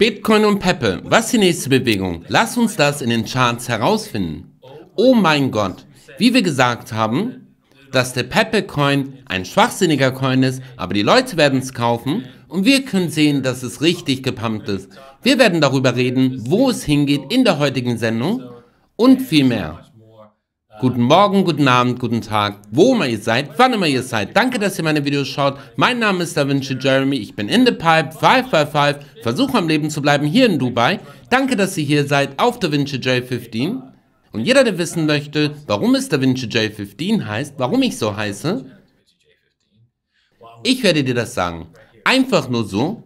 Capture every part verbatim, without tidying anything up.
Bitcoin und Pepe, was ist die nächste Bewegung? Lass uns das in den Charts herausfinden. Oh mein Gott, wie wir gesagt haben, dass der Pepe Coin ein schwachsinniger Coin ist, aber die Leute werden es kaufen und wir können sehen, dass es richtig gepumpt ist. Wir werden darüber reden, wo es hingeht in der heutigen Sendung und viel mehr. Guten Morgen, guten Abend, guten Tag, wo immer ihr seid, wann immer ihr seid. Danke, dass ihr meine Videos schaut. Mein Name ist DaVinci Jeremy, ich bin in the Pipe fünf fünf fünf, versuche am Leben zu bleiben hier in Dubai. Danke, dass ihr hier seid auf DaVinci J fünfzehn. Und jeder, der wissen möchte, warum es DaVinci J fünfzehn heißt, warum ich so heiße, ich werde dir das sagen. Einfach nur so,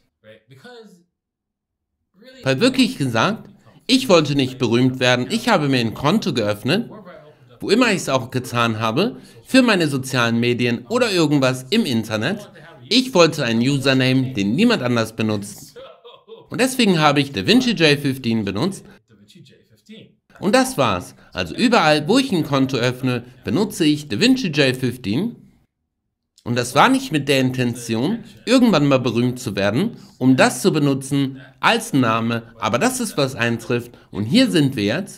weil wirklich gesagt, ich wollte nicht berühmt werden, ich habe mir ein Konto geöffnet, wo immer ich es auch getan habe, für meine sozialen Medien oder irgendwas im Internet. Ich wollte einen Username, den niemand anders benutzt. Und deswegen habe ich DaVinci J fünfzehn benutzt. Und das war's. Also überall, wo ich ein Konto öffne, benutze ich DaVinci J fünfzehn. Und das war nicht mit der Intention, irgendwann mal berühmt zu werden, um das zu benutzen als Name, aber das ist, was eintrifft. Und hier sind wir jetzt.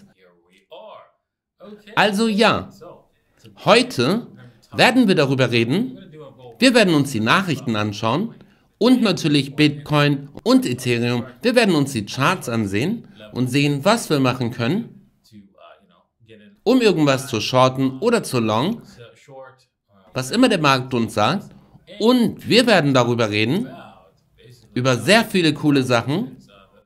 Also ja, heute werden wir darüber reden, wir werden uns die Nachrichten anschauen und natürlich Bitcoin und Ethereum. Wir werden uns die Charts ansehen und sehen, was wir machen können, um irgendwas zu shorten oder zu long, was immer der Markt uns sagt. Und wir werden darüber reden, über sehr viele coole Sachen,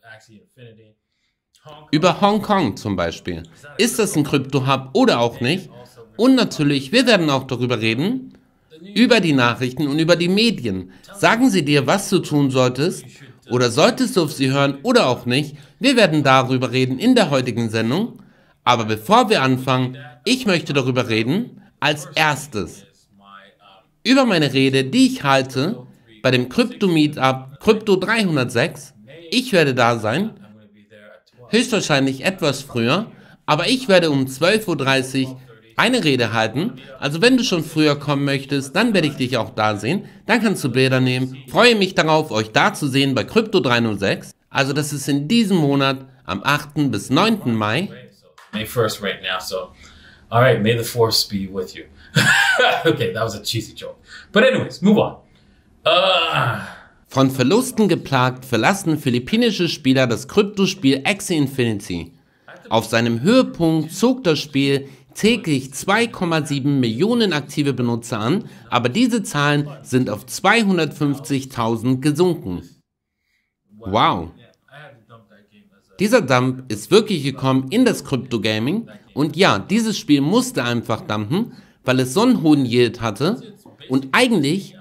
über Hongkong zum Beispiel. Ist das ein Krypto-Hub oder auch nicht? Und natürlich, wir werden auch darüber reden, über die Nachrichten und über die Medien. Sagen sie dir, was du tun solltest oder solltest du auf sie hören oder auch nicht? Wir werden darüber reden in der heutigen Sendung. Aber bevor wir anfangen, ich möchte darüber reden, als erstes, über meine Rede, die ich halte bei dem Krypto-Meetup Krypto dreihundertsechs. Ich werde da sein. Höchstwahrscheinlich etwas früher, aber ich werde um zwölf Uhr dreißig eine Rede halten. Also wenn du schon früher kommen möchtest, dann werde ich dich auch da sehen. Dann kannst du Bilder nehmen. Freue mich darauf, euch da zu sehen bei Krypto dreihundertsechs. Also das ist in diesem Monat am achten bis neunten Mai. May first right now, so alright, may the force be with you. Okay, that was a cheesy joke. But anyways, move on. Uh... Von Verlusten geplagt verlassen philippinische Spieler das Kryptospiel Axie Infinity. Auf seinem Höhepunkt zog das Spiel täglich zwei Komma sieben Millionen aktive Benutzer an, aber diese Zahlen sind auf zweihundertfünfzigtausend gesunken. Wow. Dieser Dump ist wirklich gekommen in das Krypto-Gaming und ja, dieses Spiel musste einfach dumpen, weil es so einen hohen Yield hatte und eigentlich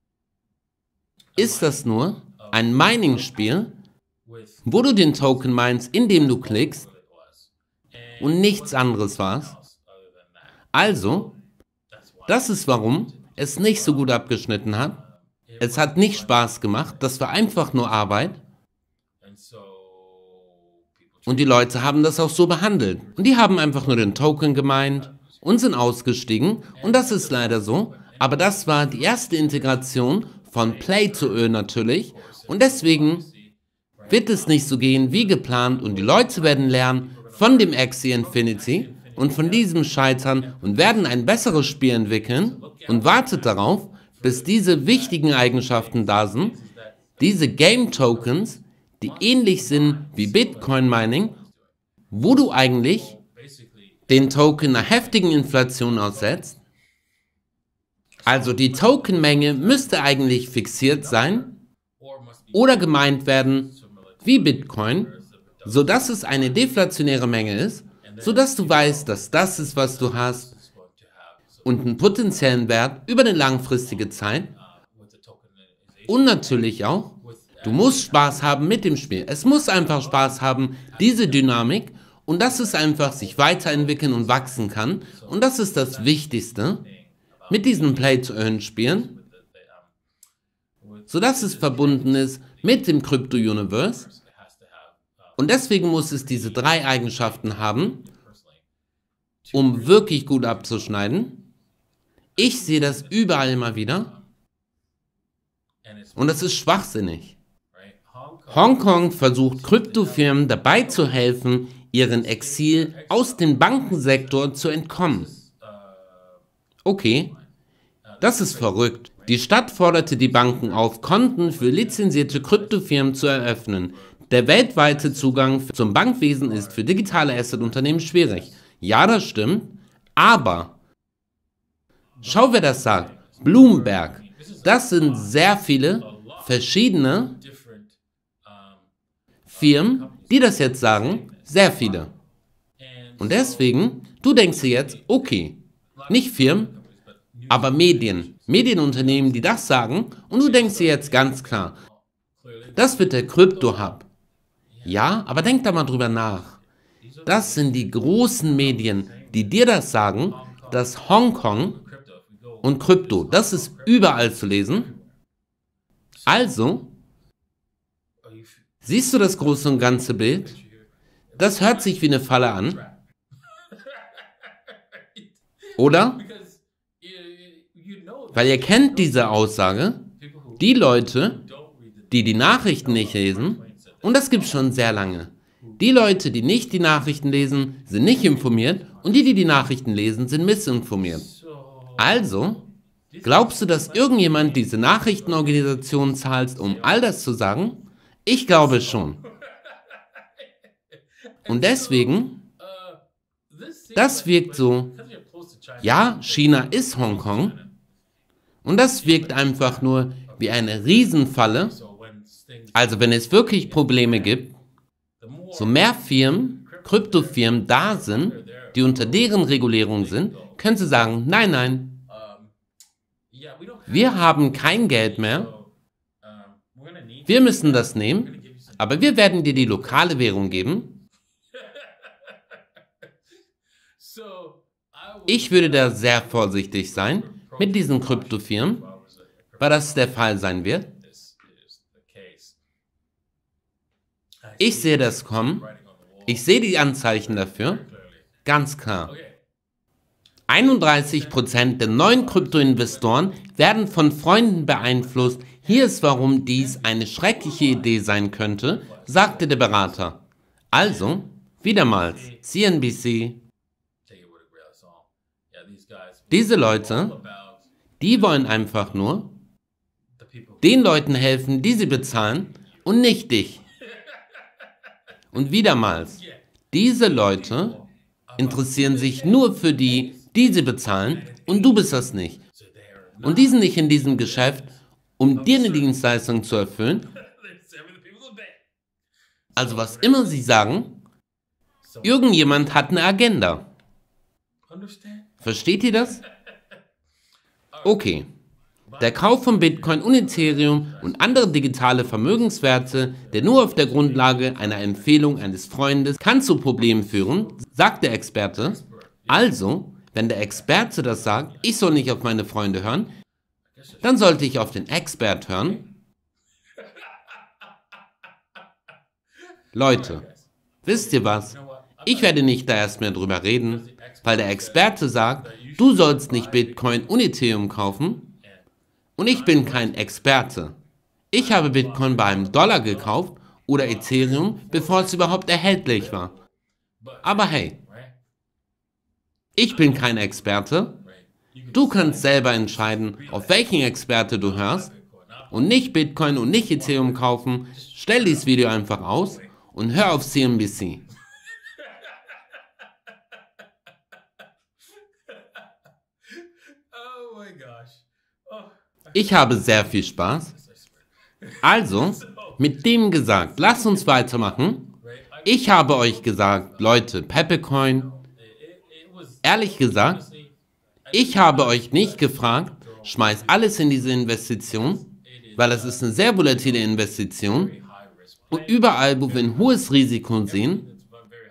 ist das nur ein Mining-Spiel, wo du den Token minest, indem du klickst und nichts anderes war's. Also, das ist warum es nicht so gut abgeschnitten hat. Es hat nicht Spaß gemacht, das war einfach nur Arbeit. Und die Leute haben das auch so behandelt. Und die haben einfach nur den Token gemeint und sind ausgestiegen. Und das ist leider so. Aber das war die erste Integration von Play to Earn natürlich. Und deswegen wird es nicht so gehen wie geplant. Und die Leute werden lernen von dem Axie Infinity und von diesem Scheitern und werden ein besseres Spiel entwickeln. Und wartet darauf, bis diese wichtigen Eigenschaften da sind. Diese Game Tokens, die ähnlich sind wie Bitcoin Mining, wo du eigentlich den Token einer heftigen Inflation aussetzt. Also die Tokenmenge müsste eigentlich fixiert sein oder gemeint werden wie Bitcoin, sodass es eine deflationäre Menge ist, sodass du weißt, dass das ist, was du hast und einen potenziellen Wert über eine langfristige Zeit. Und natürlich auch, du musst Spaß haben mit dem Spiel. Es muss einfach Spaß haben, diese Dynamik. Und dass es einfach sich weiterentwickeln und wachsen kann. Und das ist das Wichtigste mit diesen Play-to-Earn-Spielen. Sodass es verbunden ist mit dem Crypto-Universe. Und deswegen muss es diese drei Eigenschaften haben, um wirklich gut abzuschneiden. Ich sehe das überall immer wieder. Und das ist schwachsinnig. Hongkong versucht Kryptofirmen dabei zu helfen, ihren Exil aus dem Bankensektor zu entkommen. Okay, das ist verrückt. Die Stadt forderte die Banken auf, Konten für lizenzierte Kryptofirmen zu eröffnen. Der weltweite Zugang zum Bankwesen ist für digitale Asset-Unternehmen schwierig. Ja, das stimmt, aber schau, wer das sagt. Bloomberg. Das sind sehr viele verschiedene Firmen, die das jetzt sagen, sehr viele. Und deswegen, du denkst dir jetzt, okay, nicht Firmen, aber Medien, Medienunternehmen, die das sagen, und du denkst dir jetzt ganz klar, das wird der Krypto-Hub. Ja, aber denk da mal drüber nach. Das sind die großen Medien, die dir das sagen, dass Hongkong und Krypto, das ist überall zu lesen. Also, siehst du das große und ganze Bild? Das hört sich wie eine Falle an. Oder? Weil ihr kennt diese Aussage, die Leute, die die Nachrichten nicht lesen, und das gibt es schon sehr lange. Die Leute, die nicht die Nachrichten lesen, sind nicht informiert und die, die die Nachrichten lesen, sind missinformiert. Also, glaubst du, dass irgendjemand diese Nachrichtenorganisation zahlt, um all das zu sagen? Ich glaube schon. Und deswegen, das wirkt so, ja, China ist Hongkong, und das wirkt einfach nur wie eine Riesenfalle. Also wenn es wirklich Probleme gibt, so mehr Firmen, Kryptofirmen da sind, die unter deren Regulierung sind, können sie sagen, nein, nein, wir haben kein Geld mehr, wir müssen das nehmen, aber wir werden dir die lokale Währung geben. Ich würde da sehr vorsichtig sein mit diesen Kryptofirmen, weil das der Fall sein wird. Ich sehe das kommen. Ich sehe die Anzeichen dafür. Ganz klar. einunddreißig Prozent der neuen Kryptoinvestoren werden von Freunden beeinflusst. Hier ist, warum dies eine schreckliche Idee sein könnte, sagte der Berater. Also, wiedermals, C N B C. Diese Leute, die wollen einfach nur den Leuten helfen, die sie bezahlen und nicht dich. Und wiedermals, diese Leute interessieren sich nur für die, die sie bezahlen und du bist das nicht. Und die sind nicht in diesem Geschäft, um dir eine Dienstleistung zu erfüllen. Also was immer sie sagen, irgendjemand hat eine Agenda. Versteht ihr das? Okay. Der Kauf von Bitcoin und Ethereum und andere digitale Vermögenswerte, der nur auf der Grundlage einer Empfehlung eines Freundes, kann zu Problemen führen, sagt der Experte. Also, wenn der Experte das sagt, ich soll nicht auf meine Freunde hören, dann sollte ich auf den Expert hören. Leute, wisst ihr was? Ich werde nicht da erst mehr drüber reden, weil der Experte sagt, du sollst nicht Bitcoin und Ethereum kaufen. Und ich bin kein Experte. Ich habe Bitcoin bei einem Dollar gekauft oder Ethereum, bevor es überhaupt erhältlich war. Aber hey, ich bin kein Experte. Du kannst selber entscheiden, auf welchen Experte du hörst und nicht Bitcoin und nicht Ethereum kaufen. Stell dieses Video einfach aus und hör auf C N B C. Ich habe sehr viel Spaß. Also, mit dem gesagt, lasst uns weitermachen. Ich habe euch gesagt, Leute, Pepecoin. Ehrlich gesagt, ich habe euch nicht gefragt, schmeißt alles in diese Investition, weil das ist eine sehr volatile Investition. Und überall, wo wir ein hohes Risiko sehen,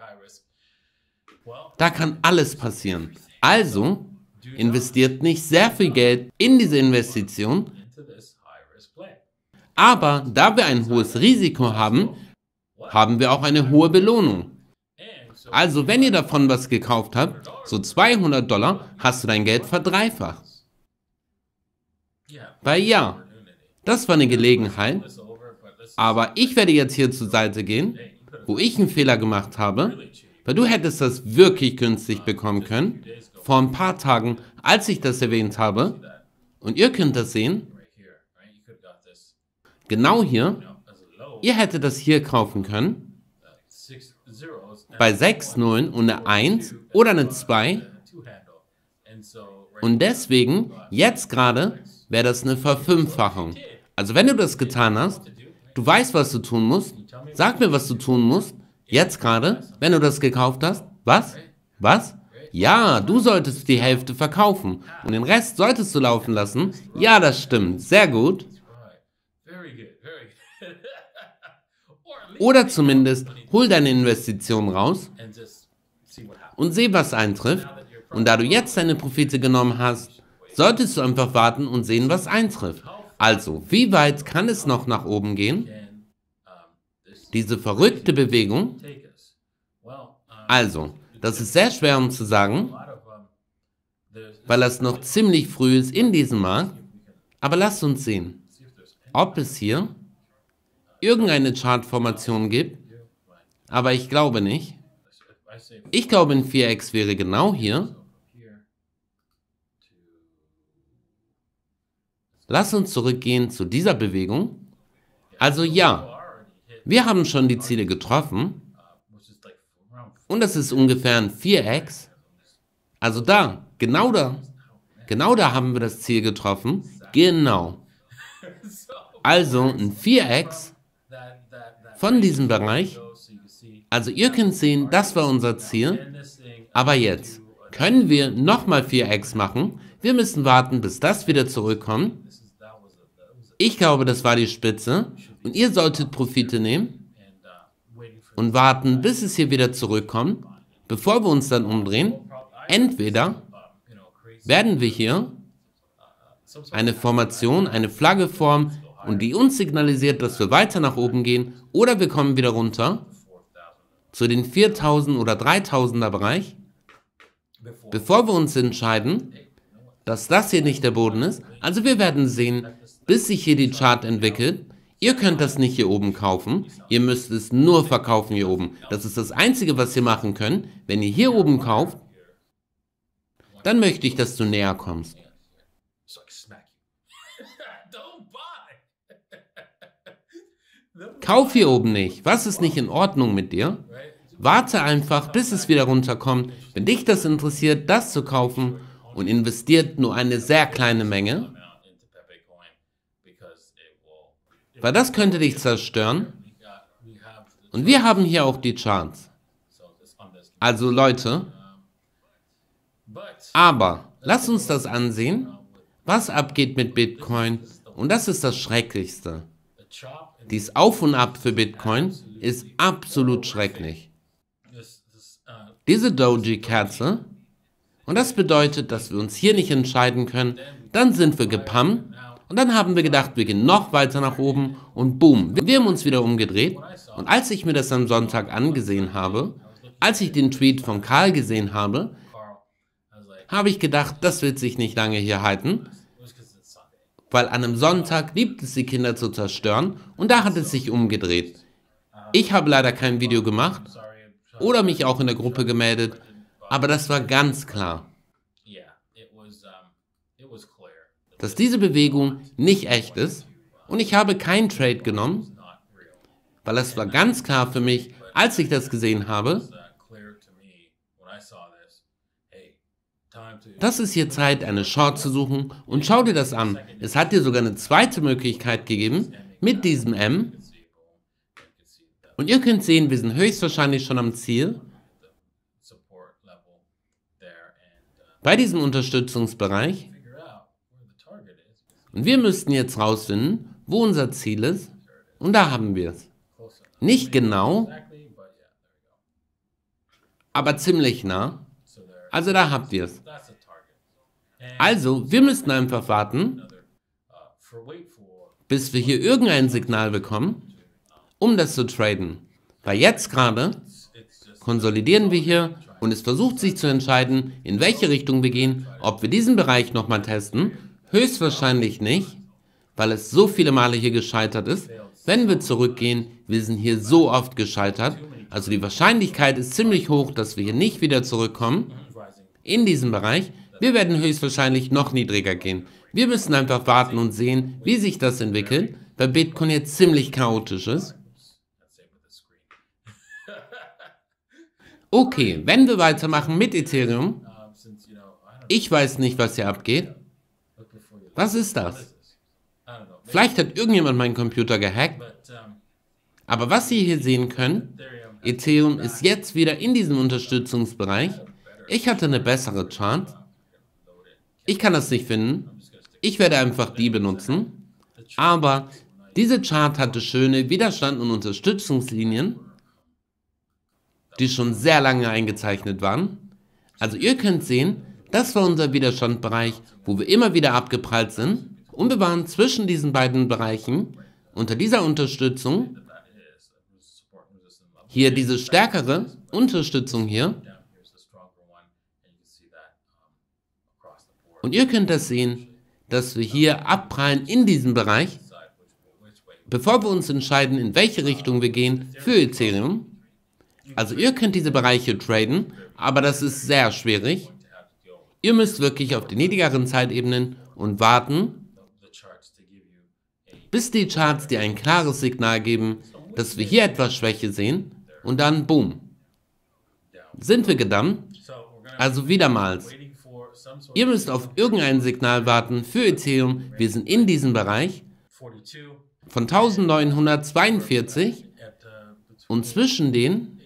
da kann alles passieren. Also, investiert nicht sehr viel Geld in diese Investition, aber da wir ein hohes Risiko haben, haben wir auch eine hohe Belohnung. Also wenn ihr davon was gekauft habt, so zweihundert Dollar, hast du dein Geld verdreifacht. Weil ja, das war eine Gelegenheit, Aber ich werde jetzt hier zur Seite gehen, wo ich einen Fehler gemacht habe, weil du hättest das wirklich günstig bekommen können, vor ein paar Tagen, als ich das erwähnt habe. Und ihr könnt das sehen, genau hier, ihr hättet das hier kaufen können, bei sechs Nullen und eine eins oder eine zwei. Und deswegen, jetzt gerade, wäre das eine Verfünffachung. Also wenn du das getan hast, du weißt, was du tun musst, sag mir, was du tun musst, jetzt gerade, wenn du das gekauft hast. Was? Was? Ja, du solltest die Hälfte verkaufen und den Rest solltest du laufen lassen. Ja, das stimmt. Sehr gut. Oder zumindest hol deine Investition raus und seh, was eintrifft. Und da du jetzt deine Profite genommen hast, solltest du einfach warten und sehen, was eintrifft. Also, wie weit kann es noch nach oben gehen? Diese verrückte Bewegung. Also, das ist sehr schwer um zu sagen, weil das noch ziemlich früh ist in diesem Markt. Aber lasst uns sehen, ob es hier irgendeine Chartformation gibt. Aber ich glaube nicht. Ich glaube, ein vier X wäre genau hier. Lass uns zurückgehen zu dieser Bewegung. Also ja, wir haben schon die Ziele getroffen. Und das ist ungefähr ein vier X. Also da, genau da. Genau da haben wir das Ziel getroffen. Genau. Also ein vier X von diesem Bereich. Also ihr könnt sehen, das war unser Ziel. Aber jetzt können wir nochmal vier X machen. Wir müssen warten, bis das wieder zurückkommt. Ich glaube, das war die Spitze. Und ihr solltet Profite nehmen und warten, bis es hier wieder zurückkommt, bevor wir uns dann umdrehen. Entweder werden wir hier eine Formation, eine Flagge formen und die uns signalisiert, dass wir weiter nach oben gehen, oder wir kommen wieder runter zu den viertausend oder dreitausender Bereich, bevor wir uns entscheiden, dass das hier nicht der Boden ist. Also wir werden sehen, bis sich hier die Chart entwickelt. Ihr könnt das nicht hier oben kaufen, ihr müsst es nur verkaufen hier oben. Das ist das Einzige, was ihr machen könnt. Wenn ihr hier oben kauft, dann möchte ich, dass du näher kommst. Kauf hier oben nicht. Was ist nicht in Ordnung mit dir? Warte einfach, bis es wieder runterkommt. Wenn dich das interessiert, das zu kaufen, und investiert nur eine sehr kleine Menge, weil das könnte dich zerstören. Und wir haben hier auch die Charts. Also Leute, aber lasst uns das ansehen, was abgeht mit Bitcoin. Und das ist das Schrecklichste. Dies Auf und Ab für Bitcoin ist absolut schrecklich. Diese Doji-Kerze, und das bedeutet, dass wir uns hier nicht entscheiden können, dann sind wir gepumpt. Und dann haben wir gedacht, wir gehen noch weiter nach oben und boom, wir haben uns wieder umgedreht. Und als ich mir das am Sonntag angesehen habe, als ich den Tweet von Karl gesehen habe, habe ich gedacht, das wird sich nicht lange hier halten, weil an einem Sonntag liebt es die Kinder zu zerstören und da hat es sich umgedreht. Ich habe leider kein Video gemacht oder mich auch in der Gruppe gemeldet, aber das war ganz klar, dass diese Bewegung nicht echt ist und ich habe keinen Trade genommen, weil es war ganz klar für mich, als ich das gesehen habe, das ist hier Zeit, eine Short zu suchen und schau dir das an. Es hat dir sogar eine zweite Möglichkeit gegeben mit diesem M und ihr könnt sehen, wir sind höchstwahrscheinlich schon am Ziel. Bei diesem Unterstützungsbereich. Und wir müssten jetzt rausfinden, wo unser Ziel ist. Und da haben wir es. Nicht genau, aber ziemlich nah. Also da habt ihr es. Also, wir müssten einfach warten, bis wir hier irgendein Signal bekommen, um das zu traden. Weil jetzt gerade konsolidieren wir hier und es versucht sich zu entscheiden, in welche Richtung wir gehen, ob wir diesen Bereich nochmal testen. Höchstwahrscheinlich nicht, weil es so viele Male hier gescheitert ist, Wenn wir zurückgehen, wir sind hier so oft gescheitert, also die Wahrscheinlichkeit ist ziemlich hoch, dass wir hier nicht wieder zurückkommen. In diesem Bereich, wir werden höchstwahrscheinlich noch niedriger gehen. Wir müssen einfach warten und sehen, wie sich das entwickelt, weil Bitcoin jetzt ziemlich chaotisch ist. Okay, wenn wir weitermachen mit Ethereum, ich weiß nicht, was hier abgeht. Was ist das? Vielleicht hat irgendjemand meinen Computer gehackt. Aber was Sie hier sehen können, Ethereum ist jetzt wieder in diesem Unterstützungsbereich. Ich hatte eine bessere Chart. Ich kann das nicht finden. Ich werde einfach die benutzen. Aber diese Chart hatte schöne Widerstand- und Unterstützungslinien, die schon sehr lange eingezeichnet waren. Also ihr könnt sehen, das war unser Widerstandbereich, wo wir immer wieder abgeprallt sind. Und wir waren zwischen diesen beiden Bereichen unter dieser Unterstützung. Hier diese stärkere Unterstützung hier. Und ihr könnt das sehen, dass wir hier abprallen in diesem Bereich, bevor wir uns entscheiden, in welche Richtung wir gehen für Ethereum. Also ihr könnt diese Bereiche traden, aber das ist sehr schwierig. Ihr müsst wirklich auf die niedrigeren Zeitebenen und warten, bis die Charts dir ein klares Signal geben, dass wir hier etwas Schwäche sehen und dann boom, sind wir gedammt. Also wiedermals, ihr müsst auf irgendein Signal warten für Ethereum. Wir sind in diesem Bereich von eintausendneunhundertzweiundvierzig und zwischen den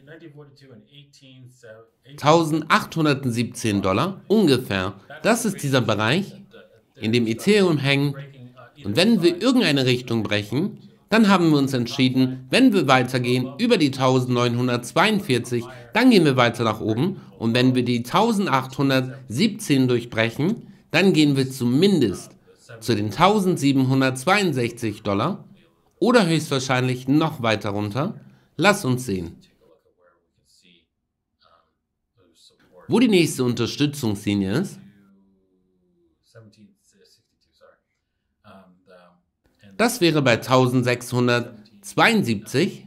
eintausendachthundertsiebzehn Dollar ungefähr. Das ist dieser Bereich, in dem Ethereum hängt. Und wenn wir irgendeine Richtung brechen, dann haben wir uns entschieden, wenn wir weitergehen über die eintausendneunhundertzweiundvierzig, dann gehen wir weiter nach oben. Und wenn wir die eintausendachthundertsiebzehn durchbrechen, dann gehen wir zumindest zu den eintausendsiebenhundertzweiundsechzig Dollar oder höchstwahrscheinlich noch weiter runter. Lass uns sehen. Wo die nächste Unterstützungslinie ist, das wäre bei eintausendsechshundertzweiundsiebzig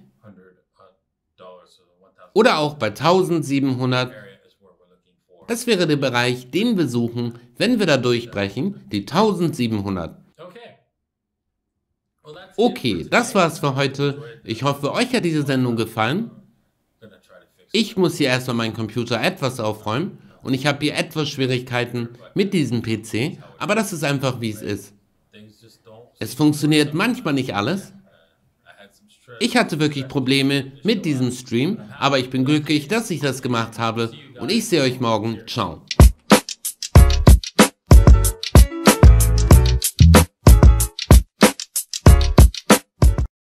oder auch bei eintausendsiebenhundert. Das wäre der Bereich, den wir suchen, wenn wir da durchbrechen, die eintausendsiebenhundert. Okay, das war's für heute. Ich hoffe, euch hat diese Sendung gefallen. Ich muss hier erstmal meinen Computer etwas aufräumen und ich habe hier etwas Schwierigkeiten mit diesem P C, aber das ist einfach, wie es ist. Es funktioniert manchmal nicht alles. Ich hatte wirklich Probleme mit diesem Stream, aber ich bin glücklich, dass ich das gemacht habe und ich sehe euch morgen. Ciao.